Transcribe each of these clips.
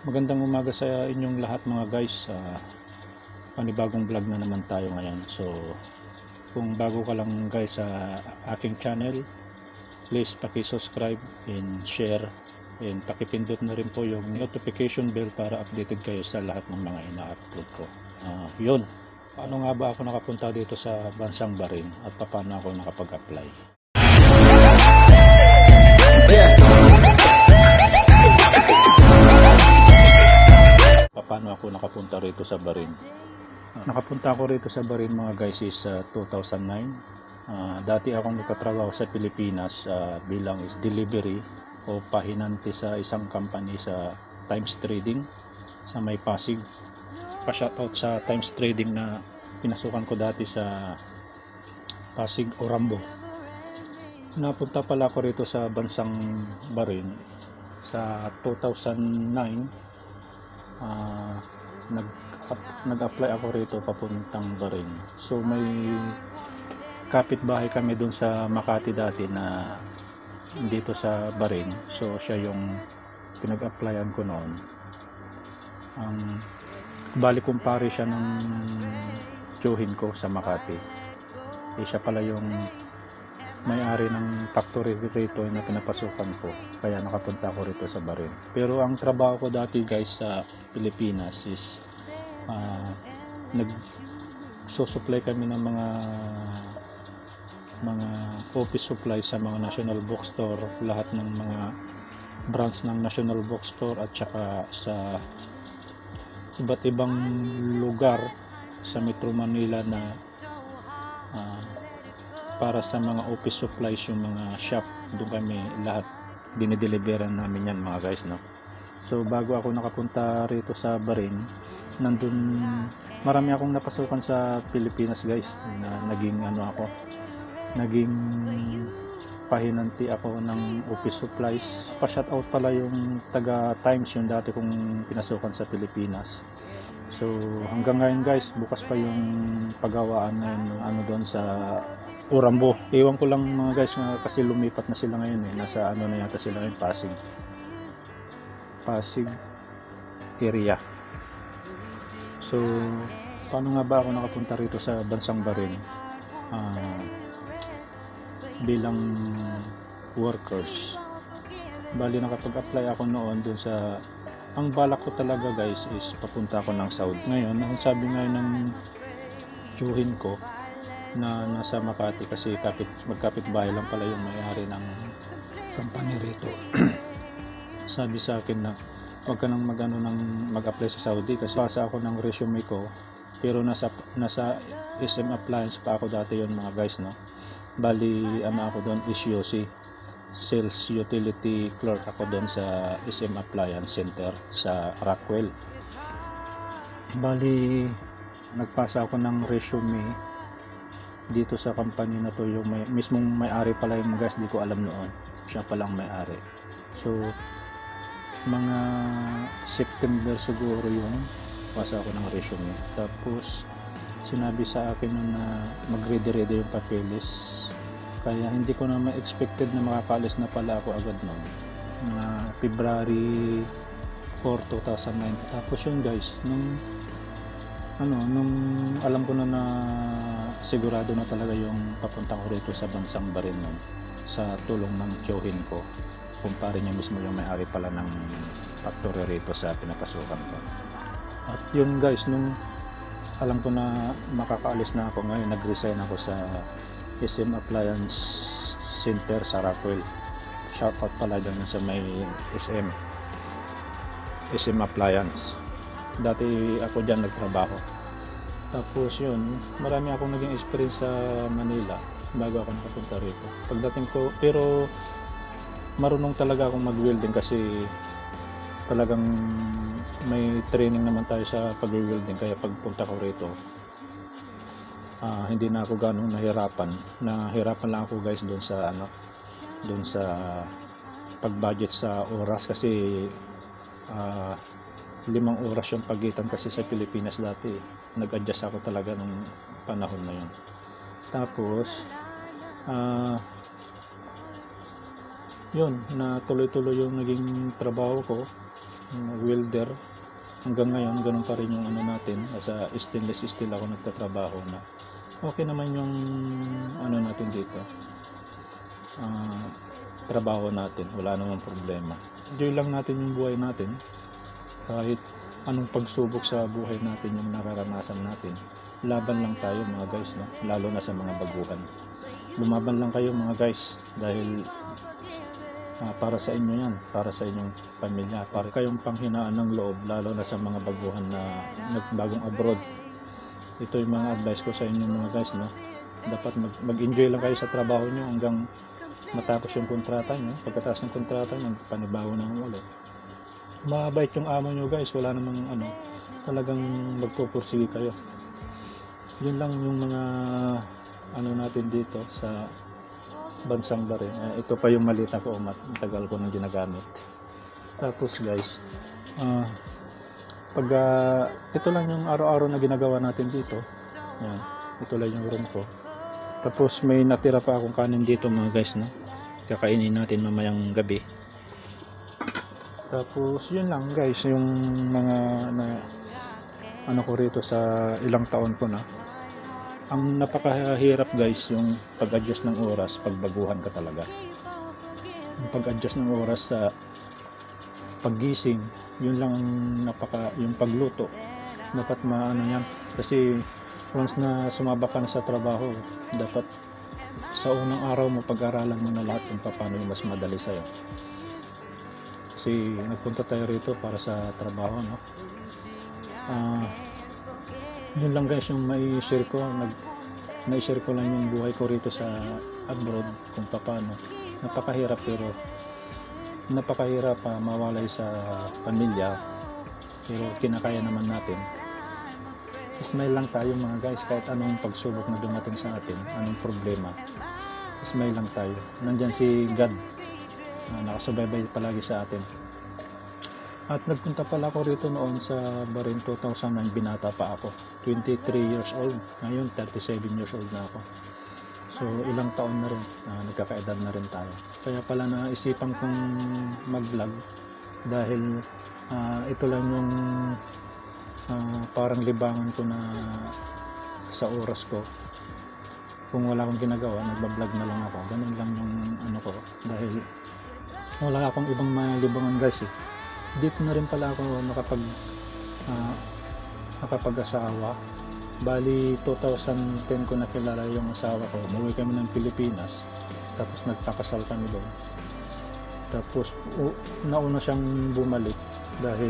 Magandang umaga sa inyong lahat mga guys. Panibagong vlog na naman tayo ngayon. So kung bago ka lang guys sa aking channel, please paki-subscribe and share and pakipindot na rin po yung notification bell para updated kayo sa lahat ng mga ina-upload ko. Yun, paano nga ba ako nakapunta dito sa bansang Bahrain at paano ako nakapag-apply? Paano ako nakapunta rito sa Bahrain? Nakapunta ako rito sa Bahrain mga guys is 2009. Dati akong nagtatrabaho sa Pilipinas bilang is delivery o pahinante sa isang company sa Times Trading sa may Pasig. Pa-shoutout sa Times Trading na pinasukan ko dati sa Pasig, Orambo. Napunta pala ako rito sa bansang Bahrain sa 2009. Nag-apply ako rito papuntang Bahrain. So may kapitbahay kami dun sa Makati dati na dito sa Bahrain. So siya yung pinag-applyan ko noon. Bali kumpare siya ng tiyuhin ko sa Makati. Siya pala yung may-ari ng factory rito na pinapasukan ko, kaya nakapunta ako rito sa Bahrain. Pero ang trabaho ko dati guys sa Pilipinas is nagsusupply kami ng mga office supply sa mga national bookstore, lahat ng mga branch ng national bookstore at saka sa iba't ibang lugar sa Metro Manila na para sa mga office supplies, yung mga shop, doon kami lahat dinideliveran namin yan mga guys, no? So bago ako nakapunta rito sa Bahrain, nandun marami akong napasukan sa Pilipinas guys, na naging pahinanti ako ng office supplies. Pa-shoutout pala yung taga Times, yung dati kong pinasukan sa Pilipinas. So hanggang ngayon guys, bukas pa yung pagawaan ngayon doon sa Orambo. Ewan ko lang mga guys kasi lumipat na sila ngayon nasa na yata sila ngayon, Pasig area. So paano nga ba ako nakapunta rito sa bansang Bahrain bilang workers? Bali nakapag-apply ako noon dun sa, ang balak ko talaga guys is papunta ako ng Saudi. Ngayon ang sabi ngayon ng tiyuhin ko na nasa Makati, kasi magkapit-bahay lang pala yung may-ari ng company rito. Sabi sa akin na wag ka nang mag-apply sa Saudi kasi pasa ako ng resume ko, pero nasa SM Appliance pa ako dati yon mga guys, no? Bali ako doon is UC, Sales Utility Clerk ako doon sa SM Appliance Center sa Rockwell. Bali nagpasa ako ng resume dito sa company na to, yung mismong may-ari pala yung guys, di ko alam noon, siya palang may-ari. So mga September siguro yung pasa ako ng resume, tapos sinabi sa akin na mag-ready yung papeles, kaya hindi ko na ma-expected na makakaalis na pala ako agad noon na February 4, 2009. Tapos yun guys, nung alam ko na sigurado na talaga yung papunta ko rito sa bansang Bahrain nun, sa tulong ng tiyuhin ko, kumpare niya mismo yung may-ari pala ng factory rito sa pinapasukan ko. At yun guys, nung alam ko na makakaalis na ako ngayon, nag-resign ako sa SM Appliance Center sa Rockwell. Shoutout pala dyan sa may SM Appliance. Dati ako dyan nagtrabaho. Tapos yun, marami akong naging experience sa Manila bago ako nakapunta rito. Pagdating ko, pero marunong talaga akong mag-welding kasi talagang may training naman tayo sa pag-welding, kaya pagpunta ko rito hindi na ako ganong nahirapan lang ako guys doon sa pag-budget sa oras, kasi 5 oras yung pagitan kasi sa Pilipinas dati. Nag-adjust ako talaga nung panahon na yun. Tapos yun, na tuloy-tuloy yung naging trabaho ko. welder. Hanggang ngayon ganun pa rin yung ano natin, sa stainless steel ako nagtatrabaho na okay naman yung ano natin dito, trabaho natin, wala namang problema. Enjoy lang natin yung buhay natin, kahit anong pagsubok sa buhay natin yung nararanasan natin. Laban lang tayo mga guys, no? Lalo na sa mga baguhan. Lumaban lang kayo mga guys, dahil para sa inyo yan, para sa inyong pamilya, para kayong panghinaan ng loob, lalo na sa mga baguhan na nagbagong abroad. Ito yung mga advice ko sa inyo mga guys, no? Dapat mag-enjoy lang kayo sa trabaho nyo hanggang matapos yung kontrata nyo. Pagkatapos ng kontrata nyo, panibago na ulit. Mabait yung amo nyo guys, wala namang ano, talagang magpupursige kayo. Yun lang yung mga ano natin dito sa bansang Bahrain. Ito pa yung malita ko, tagal ko nang ginagamit. Tapos guys, pag ito lang yung araw-araw na ginagawa natin dito. Yan, ito lang yung room ko. Tapos may natira pa akong kanin dito mga guys, no? Kakainin natin mamayang gabi. Tapos yun lang guys, yung mga na ano ko rito sa ilang taon ko na. Ang napakahirap guys yung pag-adjust ng oras pag baguhan ka talaga. Yung pag-adjust ng oras sa paggising, yun lang ang yung pagluto. Dapat maano yan. Kasi once na sumabak ka na sa trabaho, dapat sa unang araw mo pag-aralan mo na lahat kung paano yung mas madali sa'yo. Kasi nagpunta tayo rito para sa trabaho, no? Yun lang guys yung mai-share ko. Na-share ko lang yung buhay ko rito sa abroad kung paano. Napakahirap, pero napakahirap mawalay sa pamilya, pero kinakaya naman natin. Smile lang tayo mga guys, kahit anong pagsubok na dumating sa atin, anong problema, smile lang tayo. Nandyan si God, nakasubaybay palagi sa atin. At nagpunta pala ako rito noon sa Bahrain 2009, binata pa ako, 23 years old. Ngayon 37 years old na ako. So ilang taon na rin, nagkakaedad na rin tayo. Kaya pala naisipan kong mag-vlog dahil ito lang yung parang libangan ko na sa oras ko. Kung wala akong ginagawa, nagbablog na lang ako. Ganun lang yung ano ko, dahil wala akong ibang malibangan guys eh. Dito na rin pala ako nakapag-asawa. Bali 2010 ko nakilala yung asawa ko. Umuwi kami ng Pilipinas, tapos nagpakasal kami doon. Tapos nauna siyang bumalik dahil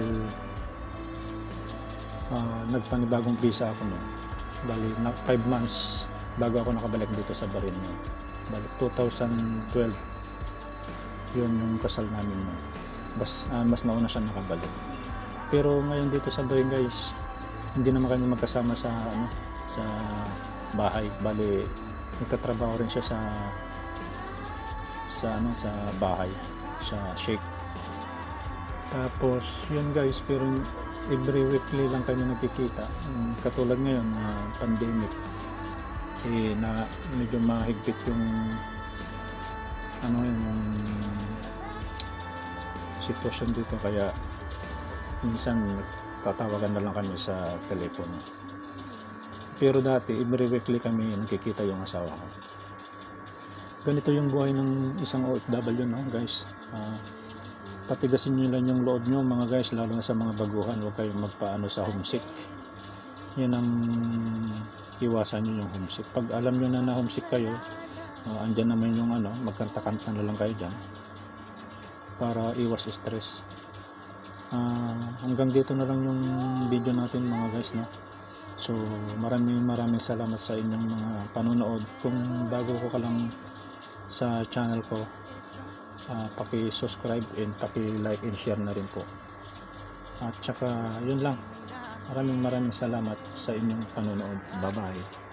nagpanibagong visa ako noon. Bali 5 months bago ako nakabalik dito sa Bahrain. Bali 2012 yun yung kasal namin noon. Mas nauna siya nakabalik. Pero ngayon dito sa Bahrain guys, hindi naman kami magkasama sa sa bahay. Bali nagtatrabaho rin siya sa bahay, sa sheikh. Tapos yun guys, pero every weekly lang kami nagkikita. Katulad ngayon na pandemic, na medyo mahigpit yung yung sitwasyon dito, kaya minsan tatawagan na lang kami sa telepono. Pero dati every weekly kami nakikita yung asawa ko. Ganito yung buhay ng isang OFW, no guys. Patigasin nyo lang yung loob nyo mga guys, lalo na sa mga baguhan. Huwag kayong magpaano sa homesick. Yan ang iwasan nyo, yung homesick. Pag alam nyo na homesick kayo, andyan naman yung magkanta-kanta na lang kayo dyan para iwas stress. Hanggang dito na lang yung video natin mga guys, no? So maraming salamat sa inyong mga panonood. Kung bago ko ka lang sa channel ko, paki-subscribe and paki-like and share na rin po. At saka yun lang, maraming salamat sa inyong panonood. Bye bye.